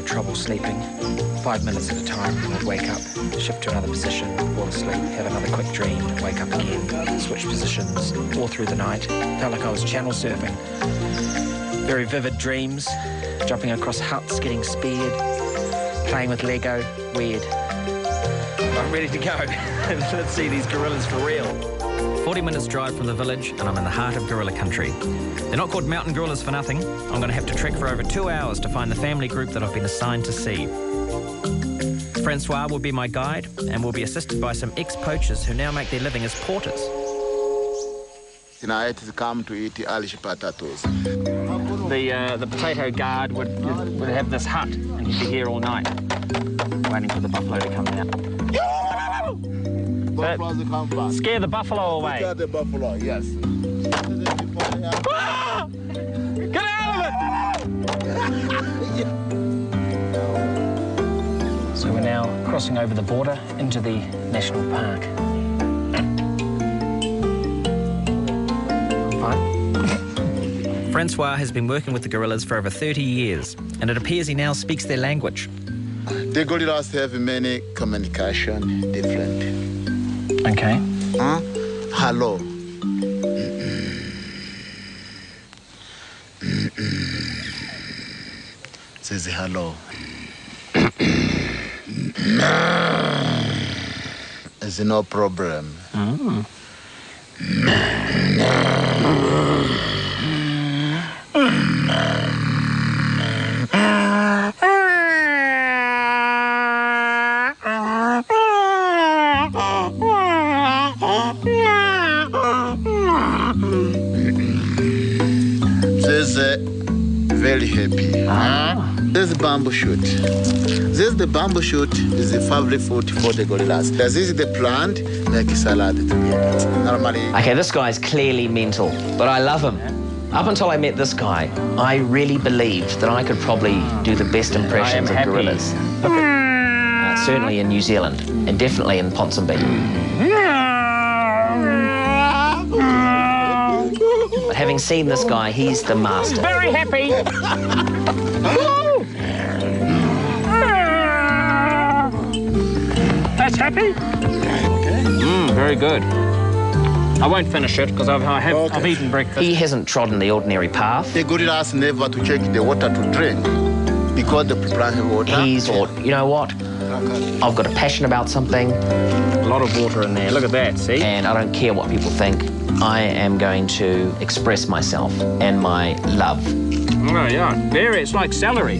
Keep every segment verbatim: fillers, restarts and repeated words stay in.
trouble sleeping. Five minutes at a time, I'd wake up, shift to another position, fall asleep, have another quick dream, wake up again, switch positions all through the night. Felt like I was channel surfing. Very vivid dreams, jumping across huts, getting speared, playing with Lego. Weird. I'm ready to go. Let's see these gorillas for real. forty minutes drive from the village and I'm in the heart of gorilla country. They're not called mountain gorillas for nothing. I'm going to have to trek for over two hours to find the family group that I've been assigned to see. Francois will be my guide and will be assisted by some ex-poachers who now make their living as porters. Tonight is come to eat Irish potatoes. The, uh, the potato guard would, would have this hut and he'd be here all night, waiting for the buffalo to come out. Buffaloes come back. Scare the buffalo away. Scare the buffalo, yes. Ah! Get out of it! So we're now crossing over the border into the national park. Fine. Francois has been working with the gorillas for over thirty years, and it appears he now speaks their language. The gorillas have many communication different. Okay. Huh? Hello. Says hello. There's no problem. Mm. There's a very happy. Ah. There's the bamboo shoot. There's the bamboo shoot is the favorite food for the gorillas. This is the plant make salad together. Normally. Okay, this guy's clearly mental, but I love him. Up until I met this guy, I really believed that I could probably do the best impressions of happy. gorillas. Uh, certainly in New Zealand, and definitely in Ponsonby. But having seen this guy, he's the master. Very happy. That's happy. Okay. Mm, very good. I won't finish it because I've, I have, Okay. I've eaten breakfast. He hasn't trodden the ordinary path. The gorillas never to check the water to drink because the plant have water. He's thought, you know what? I've got a passion about something, A lot of water in there. Look at that, see? and I don't care what people think. I am going to express myself and my love. Oh, yeah. Very, it's like celery.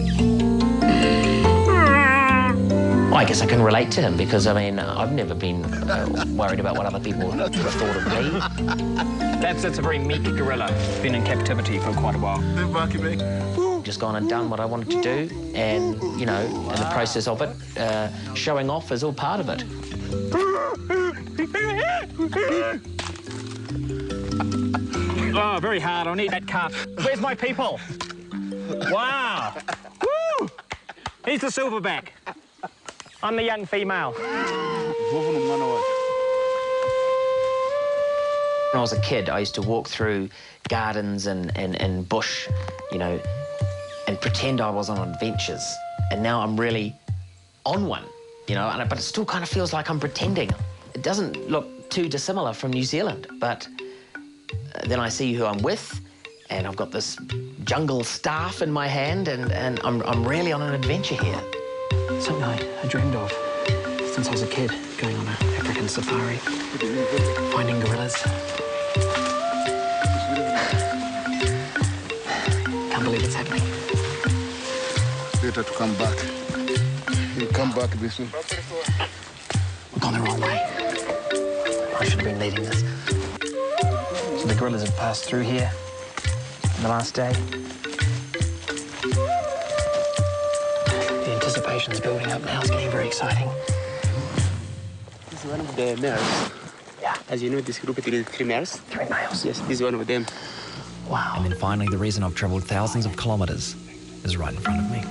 Well, I guess I can relate to him because, I mean, uh, I've never been uh, worried about what other people would have thought of me. That's, that's a very meek gorilla. Been in captivity for quite a while. Just gone and done what I wanted to do, and, you know, in the process of it, uh, showing off is all part of it. Oh, very hard. I need that cut. Where's my people? Wow. Woo! He's the silverback. I'm the young female. When I was a kid, I used to walk through gardens and, and, and bush, you know, and pretend I was on adventures. And now I'm really on one, you know, and, but it still kind of feels like I'm pretending. It doesn't look too dissimilar from New Zealand, but uh, then I see who I'm with, and I've got this jungle staff in my hand, and, and I'm, I'm really on an adventure here. Something I, I dreamed of since I was a kid, going on an African safari, finding gorillas. Can't believe it's happening. Better to come back. You come back this soon. We've gone the wrong way. I should have been leading this. So the gorillas have passed through here on the last day. The anticipation's building up now. It's getting very exciting. This is one of the males. Yeah. As you know, this group is three males. Three males. Yes, this is one of them. Wow. And then finally, the reason I've travelled thousands of kilometres is right in front of me.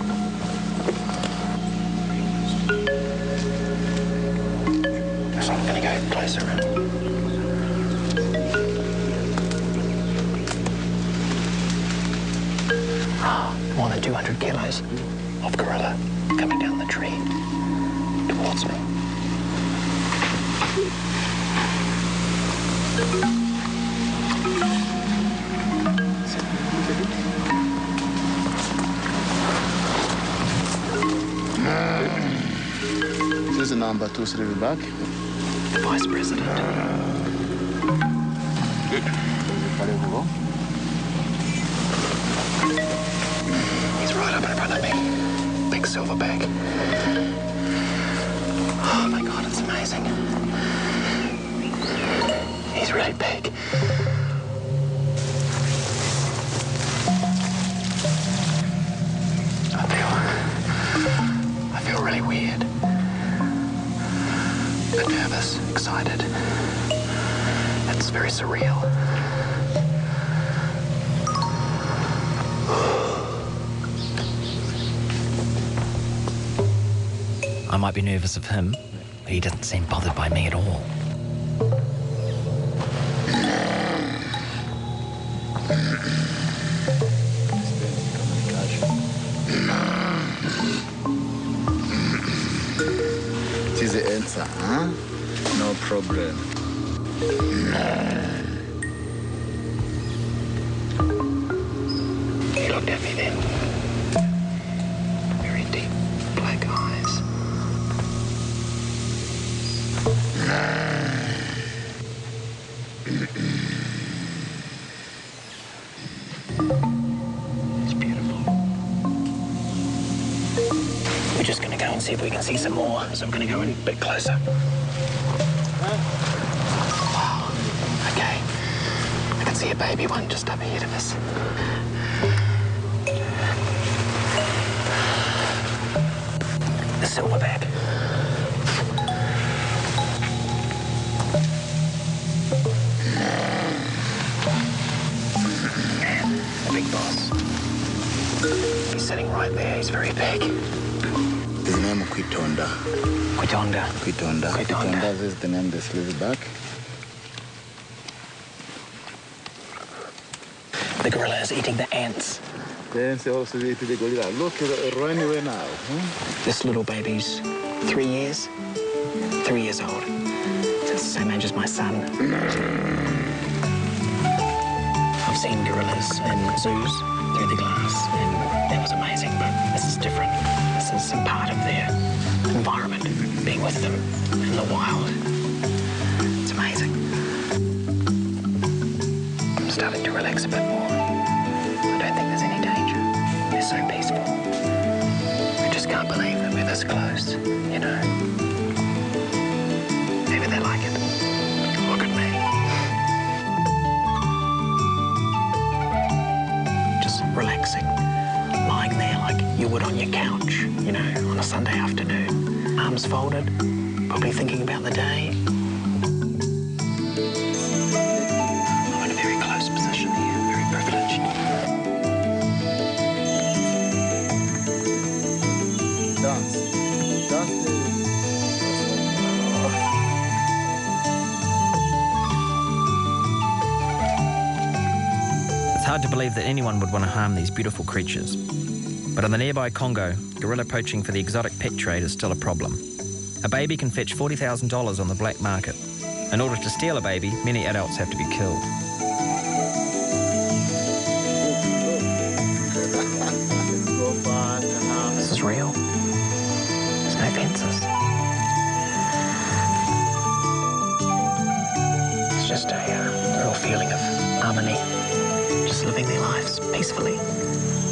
So I'm going to go closer. More than two hundred kilos. of gorilla coming down the tree towards me. This is number two, three back. The Vice President. He's right up in front of me. Big silver bag. Oh my God, it's amazing. He's really big. I feel, I feel really weird. A bit nervous, excited. It's very surreal. I might be nervous of him, but he doesn't seem bothered by me at all. This is the answer, huh? No problem. He looked at me then. Very deep black eyes. It's beautiful. We're just going to go and see if we can see some more. So I'm going to go in a bit closer. Wow. Okay. I can see a baby one just up ahead of us. The silverback. And the big boss. He's sitting right there. He's very big. His name is Kwitonda. Kwitonda. Kwitonda. Kwitonda. Kwitonda is the name of the silverback. The gorilla is eating the ants. Then they also eat the gorilla. Look, run away now. Huh? This little baby's three years. Three years old. So it's the same age as my son. I've seen gorillas in zoos through the glass, and that was amazing, but this is different. This is a part of their environment, being with them in the wild. It's amazing. I'm starting to relax a bit more. I don't think there's any danger. They're so peaceful. I just can't believe that we're this close, you know. Maybe they like it. Look at me. Just relaxing, lying there like you would on your couch, you know, on a Sunday afternoon. Arms folded, probably thinking about the day. I'm in a very close position here, very privileged. Dance. Dance. It's hard to believe that anyone would want to harm these beautiful creatures. But in the nearby Congo, gorilla poaching for the exotic pet trade is still a problem. A baby can fetch forty thousand dollars on the black market. In order to steal a baby, many adults have to be killed. This is real. There's no fences. It's just a uh, real feeling of harmony. Just living their lives peacefully.